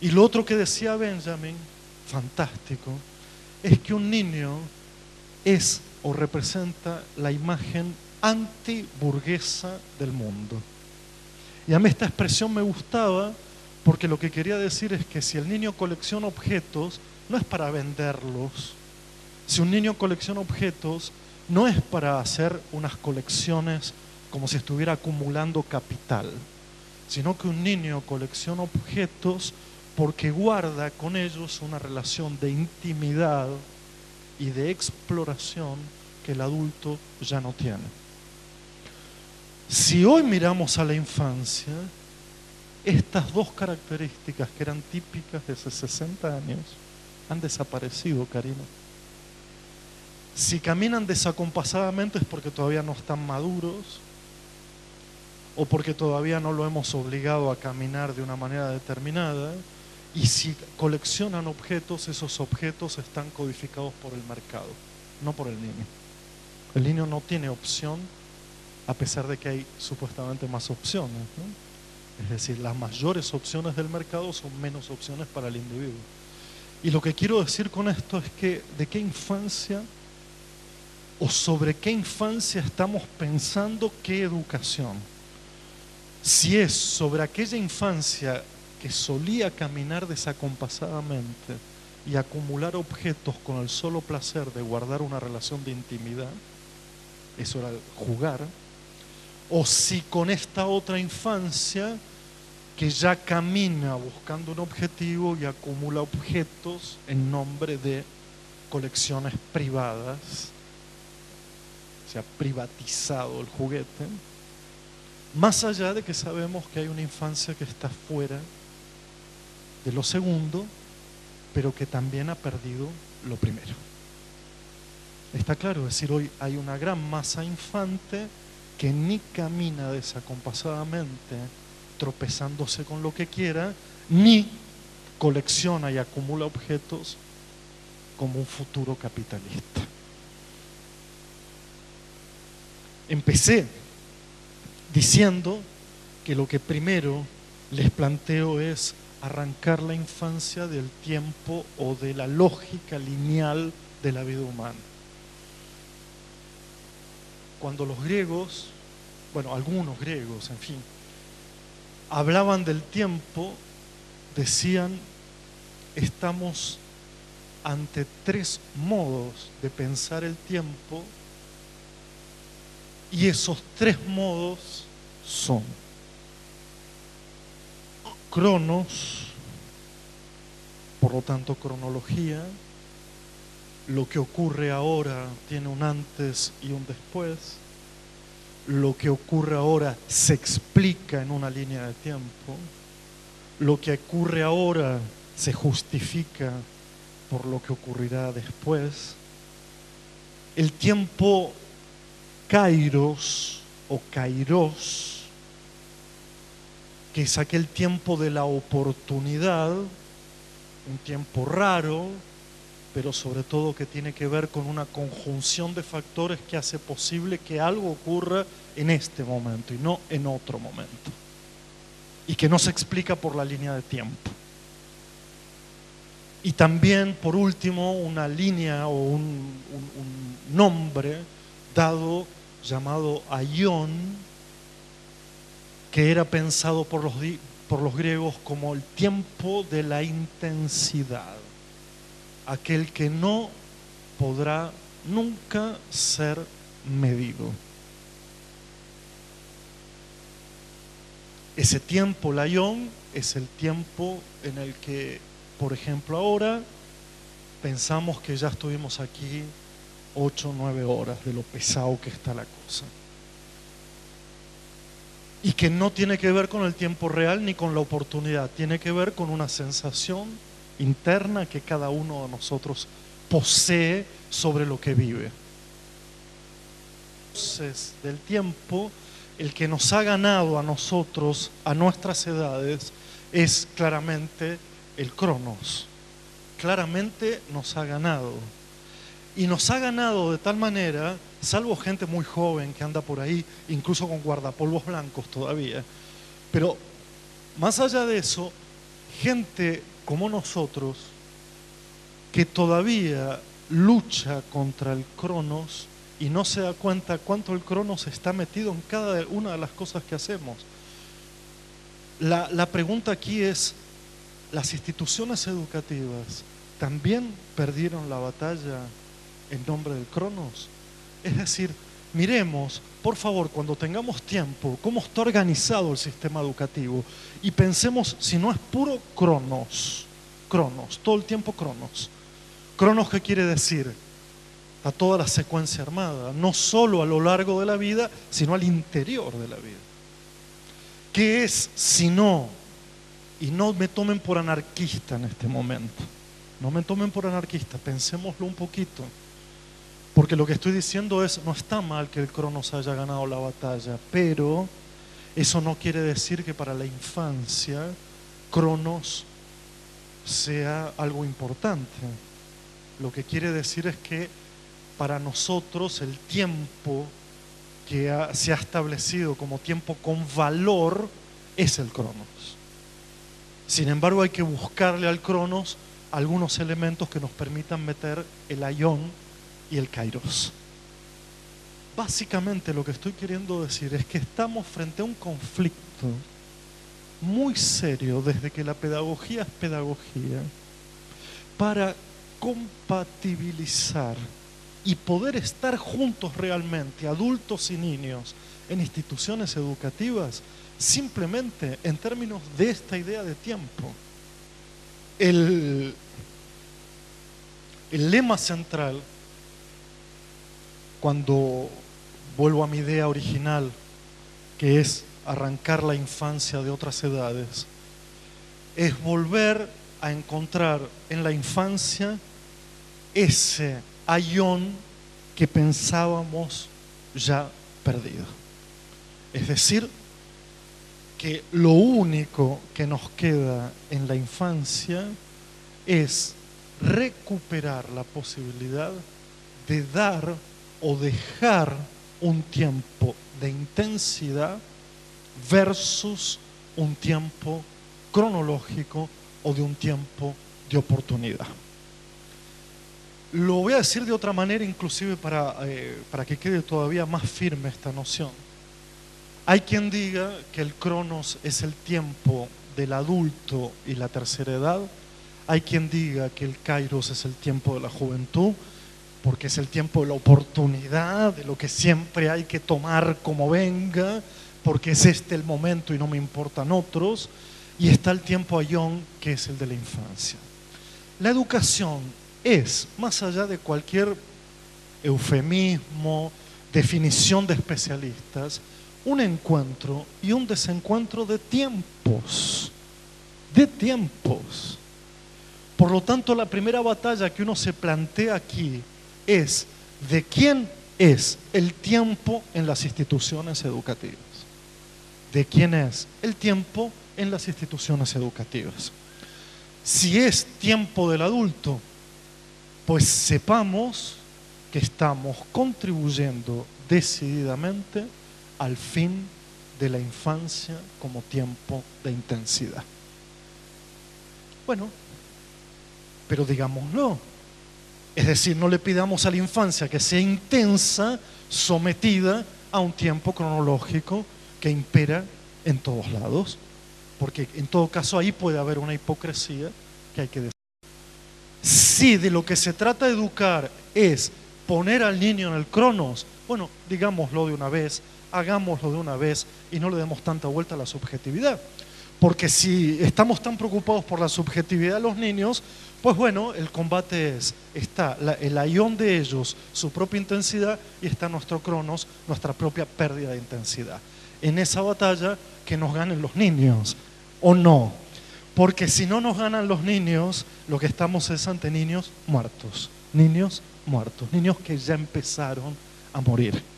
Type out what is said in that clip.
Y lo otro que decía Benjamin, fantástico, es que un niño es o representa la imagen antiburguesa del mundo. Y a mí esta expresión me gustaba porque lo que quería decir es que si el niño colecciona objetos, no es para venderlos. Si un niño colecciona objetos, no es para hacer unas colecciones como si estuviera acumulando capital, sino que un niño colecciona objetos porque guarda con ellos una relación de intimidad y de exploración que el adulto ya no tiene. Si hoy miramos a la infancia, estas dos características que eran típicas de hace 60 años han desaparecido, Karina. Si caminan desacompasadamente es porque todavía no están maduros o porque todavía no lo hemos obligado a caminar de una manera determinada. Y si coleccionan objetos, esos objetos están codificados por el mercado, no por el niño. El niño no tiene opción, a pesar de que hay supuestamente más opciones, ¿no? Es decir, las mayores opciones del mercado son menos opciones para el individuo. Y lo que quiero decir con esto es que de qué infancia o sobre qué infancia estamos pensando, qué educación. Si es sobre aquella infancia que solía caminar desacompasadamente y acumular objetos con el solo placer de guardar una relación de intimidad, eso era jugar, o si con esta otra infancia que ya camina buscando un objetivo y acumula objetos en nombre de colecciones privadas, se ha privatizado el juguete, más allá de que sabemos que hay una infancia que está fuera de lo segundo, pero que también ha perdido lo primero. Está claro, es decir, hoy hay una gran masa infante que ni camina desacompasadamente, tropezándose con lo que quiera, ni colecciona y acumula objetos como un futuro capitalista. Empecé diciendo que lo que primero les planteo es arrancar la infancia del tiempo o de la lógica lineal de la vida humana. Cuando los griegos, bueno, algunos griegos, en fin, hablaban del tiempo, decían, estamos ante tres modos de pensar el tiempo y esos tres modos son cronos, por lo tanto cronología, lo que ocurre ahora tiene un antes y un después, lo que ocurre ahora se explica en una línea de tiempo, lo que ocurre ahora se justifica por lo que ocurrirá después. El tiempo kairos o kairos, que es aquel tiempo de la oportunidad, un tiempo raro, pero sobre todo que tiene que ver con una conjunción de factores que hace posible que algo ocurra en este momento y no en otro momento, y que no se explica por la línea de tiempo. Y también, por último, una línea o un nombre dado llamado aion, que era pensado por los griegos como el tiempo de la intensidad, aquel que no podrá nunca ser medido. Ese tiempo, el aion, es el tiempo en el que, por ejemplo, ahora pensamos que ya estuvimos aquí 8 o 9 horas de lo pesado que está la cosa. Y que no tiene que ver con el tiempo real ni con la oportunidad, tiene que ver con una sensación interna que cada uno de nosotros posee sobre lo que vive. Entonces, del tiempo, el que nos ha ganado a nosotros, a nuestras edades, es claramente el cronos. Claramente nos ha ganado. Y nos ha ganado de tal manera, salvo gente muy joven que anda por ahí, incluso con guardapolvos blancos todavía, pero más allá de eso, gente como nosotros, que todavía lucha contra el Cronos y no se da cuenta cuánto el Cronos está metido en cada una de las cosas que hacemos. La pregunta aquí es, ¿las instituciones educativas también perdieron la batalla en nombre del Cronos? Es decir, miremos, por favor, cuando tengamos tiempo, cómo está organizado el sistema educativo y pensemos si no es puro Cronos, todo el tiempo Cronos. Cronos, ¿qué quiere decir? A toda la secuencia armada, no solo a lo largo de la vida, sino al interior de la vida. ¿Qué es si no? Y no me tomen por anarquista en este momento. No me tomen por anarquista, pensémoslo un poquito. Porque lo que estoy diciendo es, no está mal que el Cronos haya ganado la batalla, pero eso no quiere decir que para la infancia Cronos sea algo importante. Lo que quiere decir es que para nosotros el tiempo que se ha establecido como tiempo con valor es el Cronos. Sin embargo, hay que buscarle al Cronos algunos elementos que nos permitan meter el aión y el kairos. Básicamente lo que estoy queriendo decir es que estamos frente a un conflicto muy serio desde que la pedagogía es pedagogía para compatibilizar y poder estar juntos realmente, adultos y niños, en instituciones educativas, simplemente en términos de esta idea de tiempo. El lema central, cuando vuelvo a mi idea original, que es arrancar la infancia de otras edades, es volver a encontrar en la infancia ese aión que pensábamos ya perdido. Es decir, que lo único que nos queda en la infancia es recuperar la posibilidad de dar o dejar un tiempo de intensidad versus un tiempo cronológico o de un tiempo de oportunidad. Lo voy a decir de otra manera, inclusive para que quede todavía más firme esta noción. Hay quien diga que el Cronos es el tiempo del adulto y la tercera edad. Hay quien diga que el Kairos es el tiempo de la juventud, porque es el tiempo de la oportunidad, de lo que siempre hay que tomar como venga, porque es este el momento y no me importan otros. Y está el tiempo aión, que es el de la infancia. La educación es, más allá de cualquier eufemismo, definición de especialistas, un encuentro y un desencuentro de tiempos. De tiempos. Por lo tanto, la primera batalla que uno se plantea aquí es de quién es el tiempo en las instituciones educativas. ¿De quién es el tiempo en las instituciones educativas? Si es tiempo del adulto, pues sepamos que estamos contribuyendo decididamente al fin de la infancia como tiempo de intensidad. Bueno, pero digámoslo. Es decir, no le pidamos a la infancia que sea intensa, sometida a un tiempo cronológico que impera en todos lados, porque en todo caso ahí puede haber una hipocresía que hay que decir. Si de lo que se trata de educar es poner al niño en el Cronos, bueno, digámoslo de una vez, hagámoslo de una vez y no le demos tanta vuelta a la subjetividad. Porque si estamos tan preocupados por la subjetividad de los niños, pues bueno, el combate está el aión de ellos, su propia intensidad, y está nuestro Cronos, nuestra propia pérdida de intensidad. En esa batalla que nos ganen los niños, ¿o no? Porque si no nos ganan los niños, lo que estamos es ante niños muertos, niños que ya empezaron a morir.